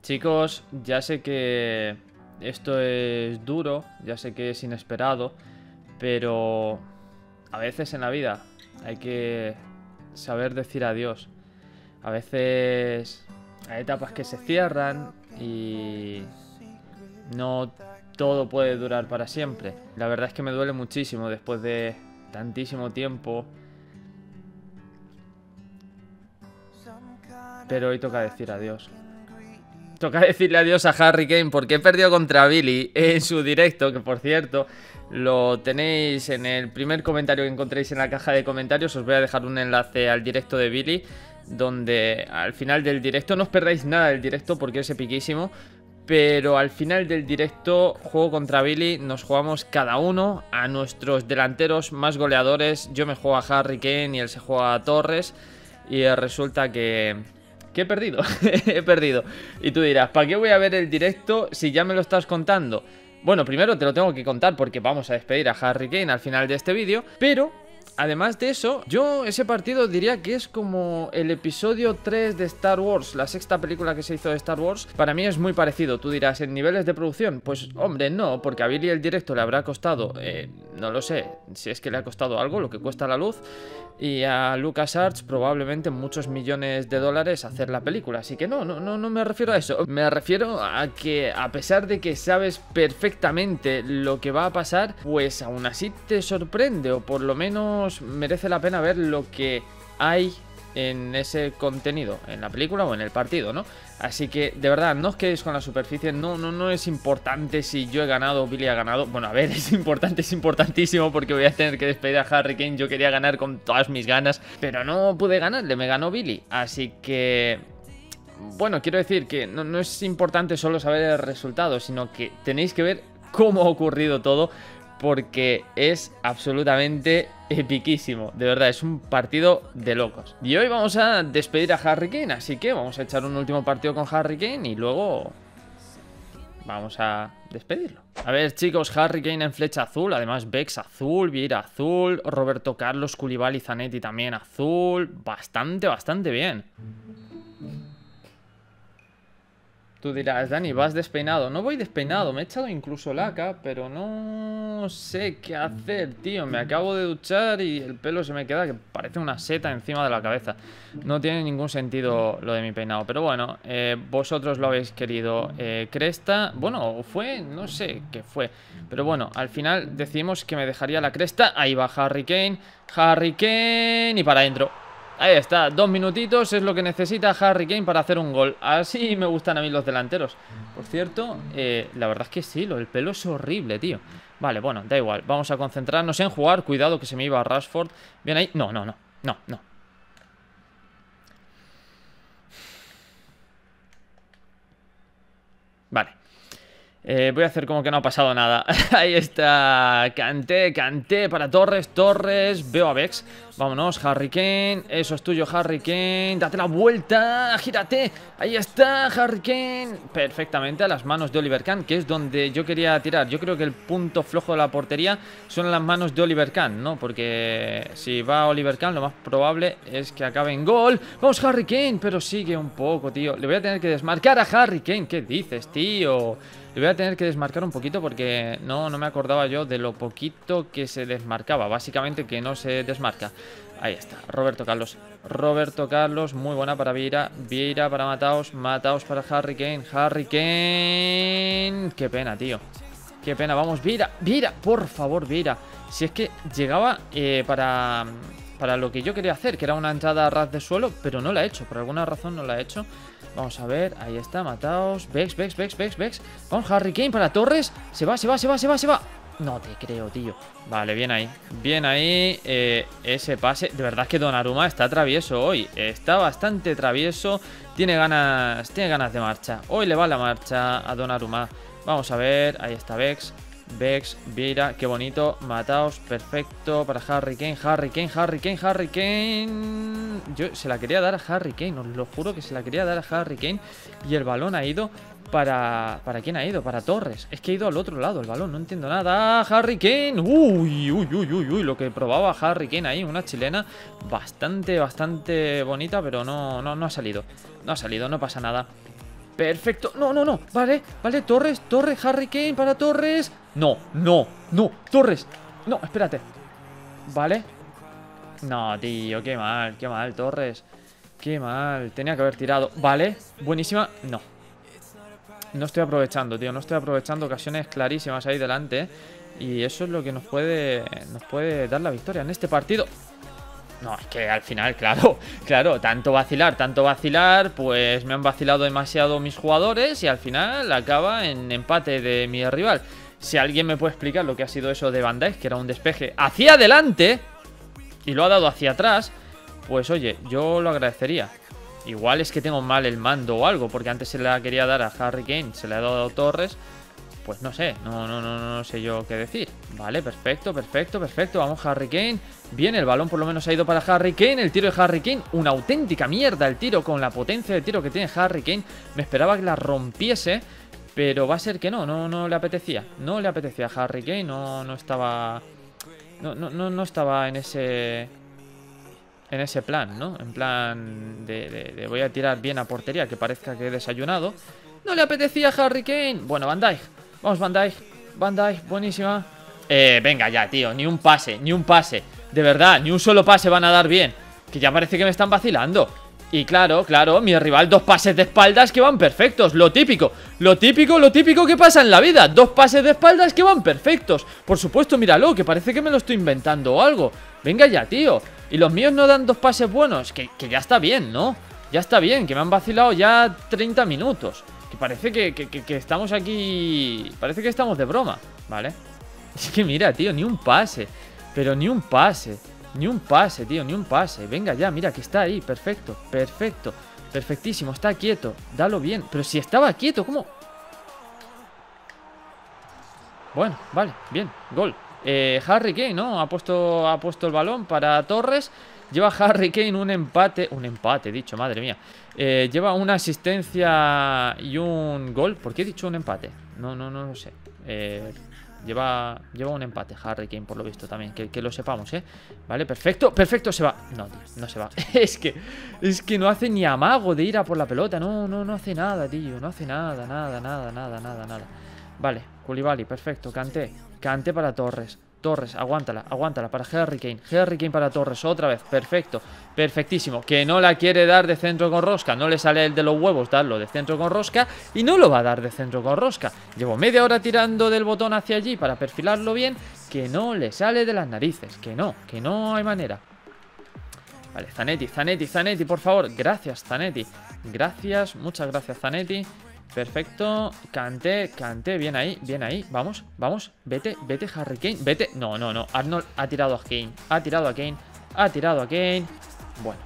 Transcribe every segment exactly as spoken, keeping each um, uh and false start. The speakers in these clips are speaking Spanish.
Chicos, ya sé que esto es duro, ya sé que es inesperado, pero a veces en la vida hay que saber decir adiós. A veces hay etapas que se cierran y no todo puede durar para siempre. La verdad es que me duele muchísimo después de tantísimo tiempo, pero hoy toca decir adiós. Toca decirle adiós a Harry Kane porque he perdido contra Billy en su directo, que por cierto lo tenéis en el primer comentario que encontréis en la caja de comentarios. Os voy a dejar un enlace al directo de Billy, donde al final del directo, no os perdáis nada del directo porque es epiquísimo, pero al final del directo, juego contra Billy, nos jugamos cada uno a nuestros delanteros más goleadores. Yo me juego a Harry Kane y él se juega a Torres, y resulta que... que he perdido, he perdido. Y tú dirás, ¿para qué voy a ver el directo si ya me lo estás contando? Bueno, primero te lo tengo que contar porque vamos a despedir a Harry Kane al final de este vídeo, pero además de eso, yo ese partido diría que es como el episodio tres de Star Wars, la sexta película que se hizo de Star Wars. Para mí es muy parecido. Tú dirás, ¿en niveles de producción? Pues hombre, no, porque a Billy el directo le habrá costado, eh, no lo sé, si es que le ha costado algo, lo que cuesta la luz, y a LucasArts probablemente muchos millones de dólares hacer la película. Así que no, no, no, no me refiero a eso. Me refiero a que a pesar de que sabes perfectamente lo que va a pasar, pues aún así te sorprende, o por lo menos merece la pena ver lo que hay en ese contenido, en la película o en el partido, ¿no? Así que, de verdad, no os quedéis con la superficie. No, no, no es importante si yo he ganado o Billy ha ganado. Bueno, a ver, es importante, es importantísimo, porque voy a tener que despedir a Harry Kane. Yo quería ganar con todas mis ganas, pero no pude ganarle, me ganó Billy. Así que... bueno, quiero decir que no, no es importante solo saber el resultado, sino que tenéis que ver cómo ha ocurrido todo, porque es absolutamente epiquísimo. De verdad, es un partido de locos. Y hoy vamos a despedir a Harry Kane, así que vamos a echar un último partido con Harry Kane y luego vamos a despedirlo. A ver, chicos, Harry Kane en flecha azul, además Bex azul, Vieira azul, Roberto Carlos, Koulibaly, Zanetti también azul. Bastante, bastante bien. Tú dirás, Dani, vas despeinado. No voy despeinado, me he echado incluso laca, pero no sé qué hacer, tío. Me acabo de duchar y el pelo se me queda que parece una seta encima de la cabeza. No tiene ningún sentido lo de mi peinado. Pero bueno, eh, vosotros lo habéis querido. eh, Cresta, bueno, fue, no sé qué fue, pero bueno, al final decidimos que me dejaría la cresta. Ahí va Harry Kane, Harry Kane y para adentro. Ahí está, dos minutitos es lo que necesita Harry Kane para hacer un gol. Así me gustan a mí los delanteros. Por cierto, eh, la verdad es que sí, lo del pelo es horrible, tío. Vale, bueno, da igual, vamos a concentrarnos en jugar. Cuidado que se me iba a Rashford. Bien ahí, no, no, no, no, no. Vale. Eh, voy a hacer como que no ha pasado nada. Ahí está. Kanté, Kanté para Torres, Torres. Veo a Bex. Vámonos, Harry Kane. Eso es tuyo, Harry Kane. Date la vuelta, gírate. Ahí está, Harry Kane. Perfectamente a las manos de Oliver Kahn, que es donde yo quería tirar. Yo creo que el punto flojo de la portería son las manos de Oliver Kahn, ¿no? Porque si va Oliver Kahn, lo más probable es que acabe en gol. Vamos, Harry Kane. Pero sigue un poco, tío. Le voy a tener que desmarcar a Harry Kane. ¿Qué dices, tío? Le voy a tener que desmarcar un poquito porque no, no me acordaba yo de lo poquito que se desmarcaba. Básicamente que no se desmarca. Ahí está, Roberto Carlos. Roberto Carlos, muy buena para Vieira. Vieira para Mataos. Mataos para Harry Kane. Harry Kane. Qué pena, tío. Qué pena, vamos, Vieira. Vieira, por favor, Vieira. Si es que llegaba eh, para... para lo que yo quería hacer, que era una entrada a ras de suelo, pero no la he hecho. Por alguna razón no la he hecho. Vamos a ver, ahí está, Mataos. Bex, Bex, Bex, Bex, Bex. Vamos, Harry Kane para Torres. Se va, se va, se va, se va, se va. No te creo, tío. Vale, bien ahí. Bien ahí. Eh, ese pase. De verdad que Donnarumma está travieso hoy. Está bastante travieso. Tiene ganas. Tiene ganas de marcha. Hoy le va la marcha a Donnarumma. Vamos a ver. Ahí está Bex. Bex, Vieira, qué bonito. Mataos, perfecto para Harry Kane. Harry Kane, Harry Kane, Harry Kane. Yo se la quería dar a Harry Kane, os lo juro que se la quería dar a Harry Kane. Y el balón ha ido para... ¿Para quién ha ido? Para Torres. Es que ha ido al otro lado el balón, no entiendo nada. Harry Kane. Uy, uy, uy, uy, uy. Lo que probaba Harry Kane ahí, una chilena bastante, bastante bonita, pero no, no, no ha salido. No ha salido, no pasa nada. Perfecto, no, no, no, vale, vale, Torres, Torres, Harry Kane para Torres. No, no, no, Torres. No, espérate. Vale. No, tío, qué mal, qué mal, Torres. Qué mal, tenía que haber tirado. Vale, buenísima, no. No estoy aprovechando, tío, no estoy aprovechando ocasiones clarísimas ahí delante, ¿eh? Y eso es lo que nos puede, nos puede dar la victoria en este partido. No, es que al final, claro, claro, tanto vacilar, tanto vacilar, pues me han vacilado demasiado mis jugadores y al final acaba en empate de mi rival. Si alguien me puede explicar lo que ha sido eso de Van Dijk, que era un despeje hacia adelante y lo ha dado hacia atrás, pues oye, yo lo agradecería. Igual es que tengo mal el mando o algo, porque antes se la quería dar a Harry Kane, se le ha dado a Torres. Pues no sé, no, no, no, no sé yo qué decir. Vale, perfecto, perfecto, perfecto. Vamos, Harry Kane. Bien, el balón por lo menos ha ido para Harry Kane. El tiro de Harry Kane, una auténtica mierda el tiro, con la potencia de tiro que tiene Harry Kane. Me esperaba que la rompiese, pero va a ser que no, no, no le apetecía. No le apetecía a Harry Kane, no, no estaba... No, no, no, no estaba en ese... En ese plan, ¿no? En plan de, de, de voy a tirar bien a portería, que parezca que he desayunado. No le apetecía a Harry Kane. Bueno, Van Dijk. Vamos, Van Dijk. Van Dijk, buenísima. Eh, venga ya, tío. Ni un pase, ni un pase. De verdad, ni un solo pase van a dar bien. Que ya parece que me están vacilando. Y claro, claro, mi rival, dos pases de espaldas que van perfectos. Lo típico, lo típico, lo típico que pasa en la vida. Dos pases de espaldas que van perfectos. Por supuesto, míralo, que parece que me lo estoy inventando o algo. Venga ya, tío. Y los míos no dan dos pases buenos. Que, que ya está bien, ¿no? Ya está bien, que me han vacilado ya treinta minutos. Que parece que, que, que, que estamos aquí... Parece que estamos de broma, ¿vale? Es que mira, tío, ni un pase. Pero ni un pase. Ni un pase, tío, ni un pase. Venga ya, mira que está ahí, perfecto, perfecto. Perfectísimo, está quieto. Dalo bien, pero si estaba quieto, ¿cómo? Bueno, vale, bien, gol. eh, Harry Kane, ¿no? Ha puesto, ha puesto el balón para Torres. Lleva Harry Kane un empate. Un empate, dicho, madre mía. eh, Lleva una asistencia y un gol. ¿Por qué he dicho un empate? No, no, no lo sé. Eh... Lleva, lleva un empate Harry Kane, por lo visto también. Que, que lo sepamos, ¿eh? Vale, perfecto, perfecto, se va. No, tío, no se va. Es que, es que no hace ni amago de ir a por la pelota. No, no, no hace nada, tío. No hace nada, nada, nada, nada, nada, nada. Vale, Koulibaly, perfecto. Kanté, Kanté para Torres. Torres, aguántala, aguántala para Harry Kane. Harry Kane para Torres, otra vez, perfecto. Perfectísimo, que no la quiere dar de centro con rosca. No le sale el de los huevos darlo de centro con rosca. Y no lo va a dar de centro con rosca. Llevo media hora tirando del botón hacia allí para perfilarlo bien. Que no le sale de las narices. Que no, que no hay manera. Vale, Zanetti, Zanetti, Zanetti, por favor. Gracias, Zanetti. Gracias, muchas gracias, Zanetti. Perfecto, Kanté, Kanté, bien ahí, bien ahí, vamos, vamos, vete, vete Harry Kane, vete, no, no, no, Arnold ha tirado a Kane, ha tirado a Kane, ha tirado a Kane, bueno.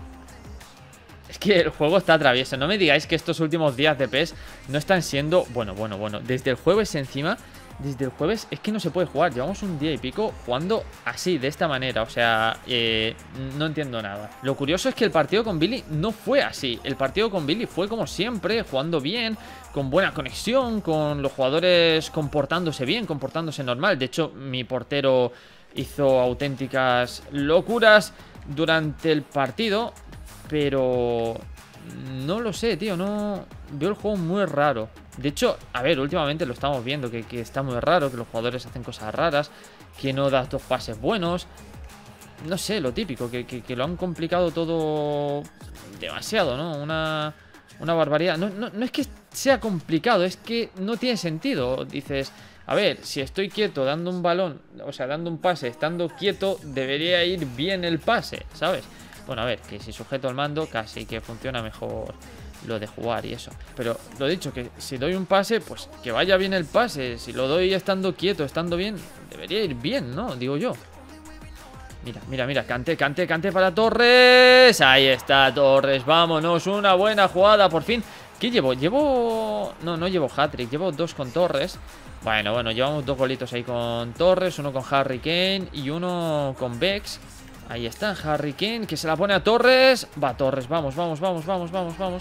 Es que el juego está travieso, no me digáis que estos últimos días de P E S no están siendo, bueno, bueno, bueno, desde el jueves encima, desde el jueves es que no se puede jugar, llevamos un día y pico jugando así, de esta manera, o sea, eh, no entiendo nada. Lo curioso es que el partido con Billy no fue así, el partido con Billy fue como siempre, jugando bien, con buena conexión, con los jugadores comportándose bien, comportándose normal. De hecho, mi portero hizo auténticas locuras durante el partido, pero no lo sé, tío, no... Veo el juego muy raro. De hecho, a ver, últimamente lo estamos viendo, que, que está muy raro, que los jugadores hacen cosas raras, que no das dos pases buenos. No sé, lo típico, que, que, que lo han complicado todo demasiado, ¿no? Una, una barbaridad. No, no, no es que sea complicado, es que no tiene sentido. Dices, a ver, si estoy quieto dando un balón, o sea, dando un pase, estando quieto, debería ir bien el pase, ¿sabes? Bueno, a ver, que si sujeto el mando, casi que funciona mejor lo de jugar y eso. Pero lo dicho, que si doy un pase, pues que vaya bien el pase. Si lo doy estando quieto, estando bien, debería ir bien, ¿no? Digo yo. Mira, mira, mira, Kanté, Kanté, Kanté para Torres. Ahí está Torres, vámonos, una buena jugada, por fin. ¿Qué llevo? Llevo... No, no llevo hat-trick, llevo dos con Torres. Bueno, bueno, llevamos dos golitos ahí con Torres. Uno con Harry Kane y uno con Bex. Ahí está, Harry Kane, que se la pone a Torres. Va, Torres, vamos, vamos, vamos, vamos, vamos, vamos.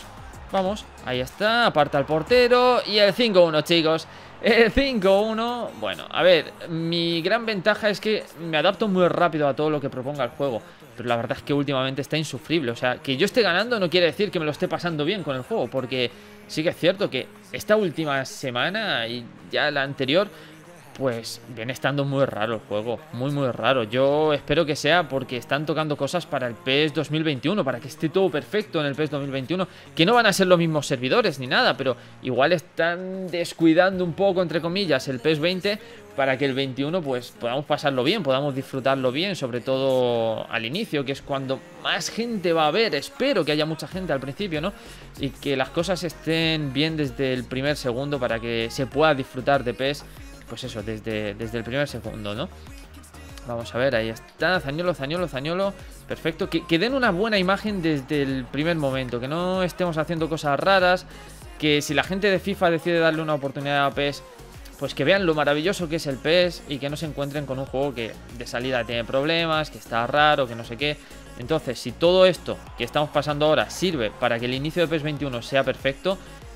Vamos, ahí está, aparta el portero. Y el cinco uno, chicos. El cinco uno, bueno, a ver, mi gran ventaja es que me adapto muy rápido a todo lo que proponga el juego. Pero la verdad es que últimamente está insufrible. O sea, que yo esté ganando no quiere decir que me lo esté pasando bien con el juego. Porque sí que es cierto que esta última semana y ya la anterior, pues viene estando muy raro el juego, muy muy raro. Yo espero que sea porque están tocando cosas para el P E S dos mil veintiuno, para que esté todo perfecto en el P E S dos mil veintiuno, que no van a ser los mismos servidores ni nada, pero igual están descuidando un poco, entre comillas, el P E S veinte para que el veintiuno pues podamos pasarlo bien, podamos disfrutarlo bien, sobre todo al inicio, que es cuando más gente va a ver. Espero que haya mucha gente al principio, ¿no? Y que las cosas estén bien desde el primer segundo para que se pueda disfrutar de P E S. Pues eso, desde, desde el primer segundo, ¿no? Vamos a ver, ahí está, Zaniolo, Zaniolo, Zaniolo. Perfecto, que, que den una buena imagen desde el primer momento. Que no estemos haciendo cosas raras. Que si la gente de FIFA decide darle una oportunidad a P E S, pues que vean lo maravilloso que es el P E S. Y que no se encuentren con un juego que de salida tiene problemas, que está raro, que no sé qué. Entonces, si todo esto que estamos pasando ahora sirve para que el inicio de P E S veintiuno sea perfecto,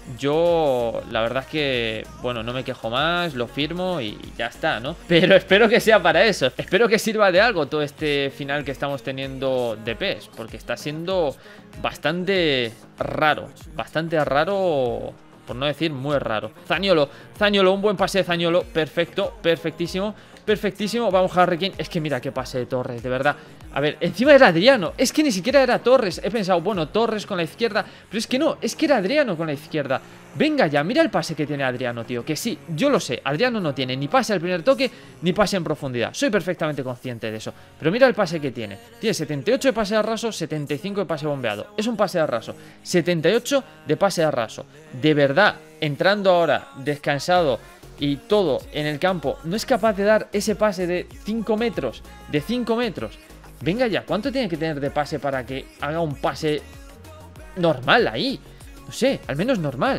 yo la verdad es que, bueno, no me quejo más, lo firmo y ya está, ¿no? Pero espero que sea para eso, espero que sirva de algo todo este final que estamos teniendo de P E S, porque está siendo bastante raro, bastante raro, por no decir muy raro. Zaniolo, Zaniolo, un buen pase de Zaniolo, perfecto, perfectísimo, perfectísimo. Vamos, Harry Kane, es que mira qué pase de Torres, de verdad. A ver, encima era Adriano, es que ni siquiera era Torres. He pensado, bueno, Torres con la izquierda, pero es que no, es que era Adriano con la izquierda. Venga ya, mira el pase que tiene Adriano, tío. Que sí, yo lo sé, Adriano no tiene ni pase al primer toque, ni pase en profundidad. Soy perfectamente consciente de eso, pero mira el pase que tiene. Tiene setenta y ocho de pase de raso, setenta y cinco de pase bombeado. Es un pase de raso, setenta y ocho de pase de raso. De verdad, entrando ahora, descansado y todo en el campo, no es capaz de dar ese pase de cinco metros, de cinco metros. Venga ya, ¿cuánto tiene que tener de pase para que haga un pase normal ahí? No sé, al menos normal.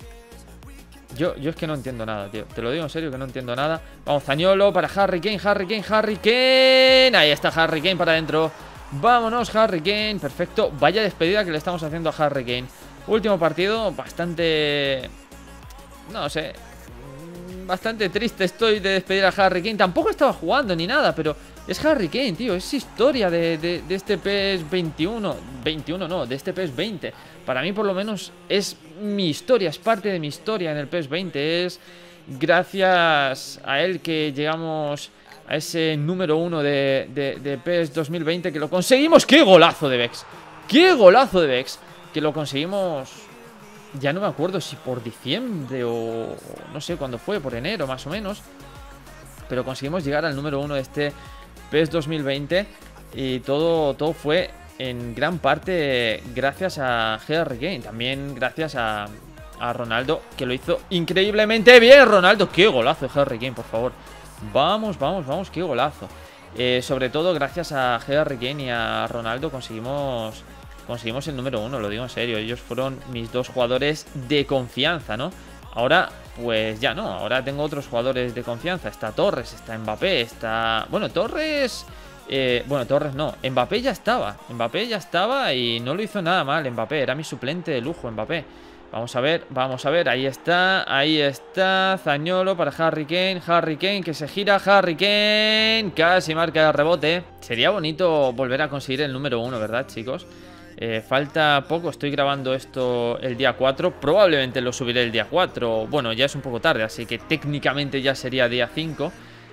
Yo, yo es que no entiendo nada, tío. Te lo digo en serio que no entiendo nada. Vamos, Zaniolo para Harry Kane, Harry Kane, Harry Kane. Ahí está Harry Kane para adentro. Vámonos, Harry Kane. Perfecto. Vaya despedida que le estamos haciendo a Harry Kane. Último partido, bastante... no sé... bastante triste estoy de despedir a Harry Kane. Tampoco estaba jugando ni nada, pero es Harry Kane, tío. Es historia de, de, de este P E S veintiuno. veintiuno no, de este P E S veinte. Para mí por lo menos es mi historia, es parte de mi historia en el P E S veinte. Es gracias a él que llegamos a ese número uno de, de, de P E S dos mil veinte, que lo conseguimos. ¡Qué golazo de Vex! ¡Qué golazo de Vex! Que lo conseguimos... ya no me acuerdo si por diciembre o no sé cuándo fue, por enero más o menos. Pero conseguimos llegar al número uno de este P E S dos mil veinte. Y todo, todo fue en gran parte gracias a Harry Kane. También gracias a, a Ronaldo, que lo hizo increíblemente bien. Ronaldo, qué golazo de Harry Kane, por favor. Vamos, vamos, vamos, qué golazo. eh, Sobre todo gracias a Harry Kane y a Ronaldo conseguimos... conseguimos el número uno, lo digo en serio. Ellos fueron mis dos jugadores de confianza, ¿no? Ahora, pues ya no. Ahora tengo otros jugadores de confianza. Está Torres, está Mbappé, está... bueno, Torres... Eh, bueno, Torres no. Mbappé ya estaba. Mbappé ya estaba y no lo hizo nada mal. Mbappé, era mi suplente de lujo, Mbappé. Vamos a ver, vamos a ver. Ahí está, ahí está. Zaniolo para Harry Kane. Harry Kane que se gira. Harry Kane casi marca el rebote. Sería bonito volver a conseguir el número uno, ¿verdad, chicos? Eh, falta poco, estoy grabando esto el día cuatro. Probablemente lo subiré el día cuatro. Bueno, ya es un poco tarde, así que técnicamente ya sería día cinco.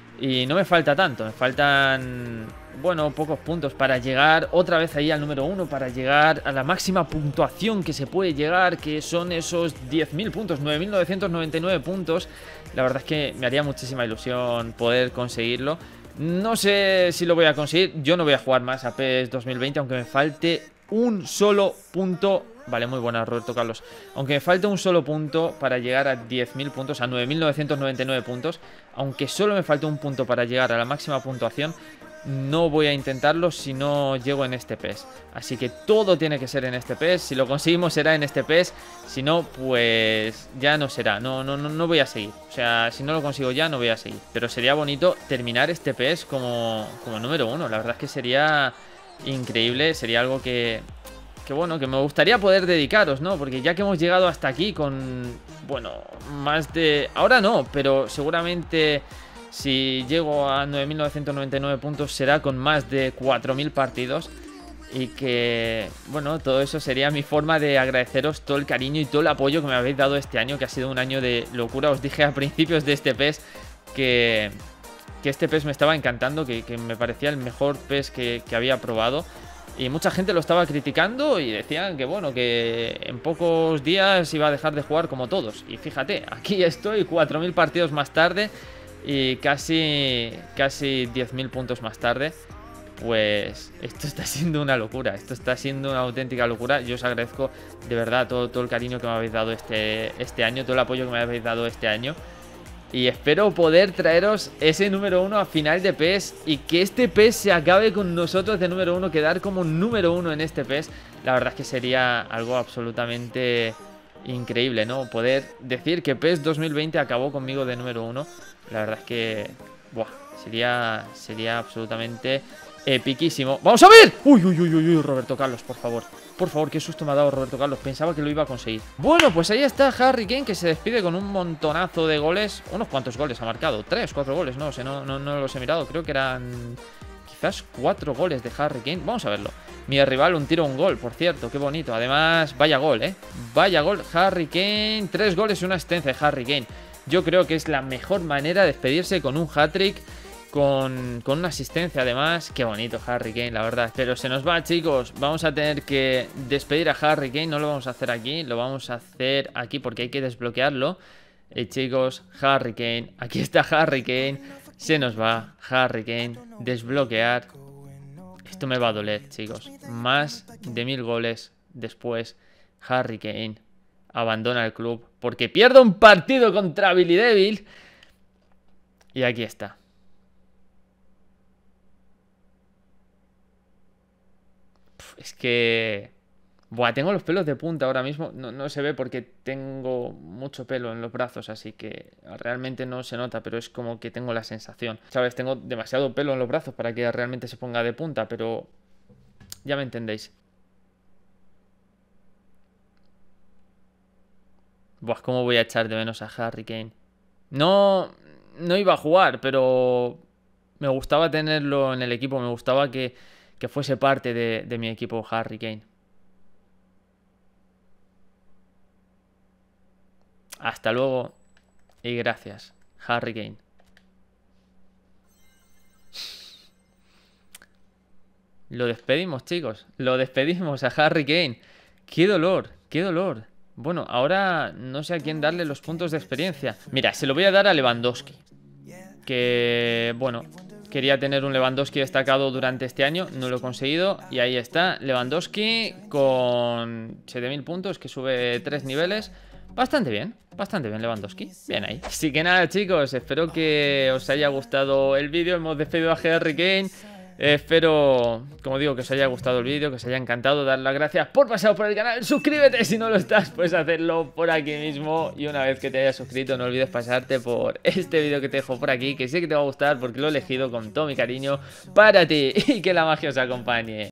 Y no me falta tanto, me faltan, bueno, pocos puntos para llegar otra vez ahí al número uno. Para llegar a la máxima puntuación que se puede llegar, que son esos diez mil puntos, nueve mil novecientos noventa y nueve puntos. La verdad es que me haría muchísima ilusión poder conseguirlo. No sé si lo voy a conseguir. Yo no voy a jugar más a P E S dos mil veinte, aunque me falte un solo punto. Vale, muy buena, Roberto Carlos. Aunque me falte un solo punto para llegar a diez mil puntos, a nueve mil novecientos noventa y nueve puntos. Aunque solo me falte un punto para llegar a la máxima puntuación, no voy a intentarlo si no llego en este P E S. Así que todo tiene que ser en este P E S. Si lo conseguimos será en este P E S. Si no, pues ya no será. No, no, no, no voy a seguir. O sea, si no lo consigo ya, no voy a seguir. Pero sería bonito terminar este P E S como, como número uno. La verdad es que sería increíble. Sería algo que... que bueno, que me gustaría poder dedicaros, ¿no? Porque ya que hemos llegado hasta aquí con, bueno, más de... Ahora no, pero seguramente si llego a nueve mil novecientos noventa y nueve puntos será con más de cuatro mil partidos. Y que, bueno, todo eso sería mi forma de agradeceros todo el cariño y todo el apoyo que me habéis dado este año, que ha sido un año de locura. Os dije a principios de este P E S que, que este P E S me estaba encantando, que, que me parecía el mejor P E S que, que había probado. Y mucha gente lo estaba criticando y decían que, bueno, que en pocos días iba a dejar de jugar como todos. Y fíjate, aquí estoy, cuatro mil partidos más tarde y casi, casi diez mil puntos más tarde. Pues esto está siendo una locura, esto está siendo una auténtica locura. Yo os agradezco de verdad todo, todo el cariño que me habéis dado este, este año, todo el apoyo que me habéis dado este año. Y espero poder traeros ese número uno a final de P E S y que este P E S se acabe con nosotros de número uno, quedar como número uno en este P E S. La verdad es que sería algo absolutamente increíble, ¿no? Poder decir que P E S dos mil veinte acabó conmigo de número uno. La verdad es que, buah, sería, sería absolutamente... epiquísimo. ¡Vamos a ver! Uy, uy, uy, uy, Roberto Carlos, por favor. Por favor, qué susto me ha dado Roberto Carlos. Pensaba que lo iba a conseguir. Bueno, pues ahí está Harry Kane, que se despide con un montonazo de goles. Unos cuantos goles ha marcado. Tres, cuatro goles, no sé, no, no, no los he mirado. Creo que eran quizás cuatro goles de Harry Kane. Vamos a verlo. Mi rival, un tiro, un gol, por cierto. Qué bonito. Además, vaya gol, ¿eh? Vaya gol, Harry Kane. Tres goles y una asistencia de Harry Kane. Yo creo que es la mejor manera de despedirse con un hat-trick. Con, con una asistencia además. Qué bonito Harry Kane, la verdad. Pero se nos va, chicos. Vamos a tener que despedir a Harry Kane. No lo vamos a hacer aquí, lo vamos a hacer aquí porque hay que desbloquearlo. Y chicos, Harry Kane. Aquí está Harry Kane. Se nos va Harry Kane. Desbloquear. Esto me va a doler, chicos. Más de mil goles después. Harry Kane abandona el club porque pierde un partido contra Billy Devil. Y aquí está. Es que... Buah, tengo los pelos de punta ahora mismo. No, no se ve porque tengo mucho pelo en los brazos, así que realmente no se nota, pero es como que tengo la sensación. ¿Sabes? Tengo demasiado pelo en los brazos para que realmente se ponga de punta, pero... ya me entendéis. Buah, ¿cómo voy a echar de menos a Harry Kane? No... no iba a jugar, pero... me gustaba tenerlo en el equipo, me gustaba que... que fuese parte de, de mi equipo Harry Kane. Hasta luego y gracias, Harry Kane. Lo despedimos, chicos. Lo despedimos a Harry Kane. Qué dolor, qué dolor. Bueno, ahora no sé a quién darle los puntos de experiencia. Mira, se lo voy a dar a Lewandowski. Que, bueno... quería tener un Lewandowski destacado durante este año, no lo he conseguido. Y ahí está, Lewandowski con siete mil puntos, que sube tres niveles. Bastante bien, bastante bien Lewandowski. Bien ahí. Así que nada, chicos, espero que os haya gustado el vídeo. Hemos despedido a Harry Kane. Eh, espero, como digo, que os haya gustado el vídeo, que os haya encantado. Dar las gracias por pasar por el canal. Suscríbete si no lo estás, puedes hacerlo por aquí mismo. Y una vez que te hayas suscrito, no olvides pasarte por este vídeo que te dejo por aquí, que sé que te va a gustar porque lo he elegido con todo mi cariño para ti. Y que la magia os acompañe.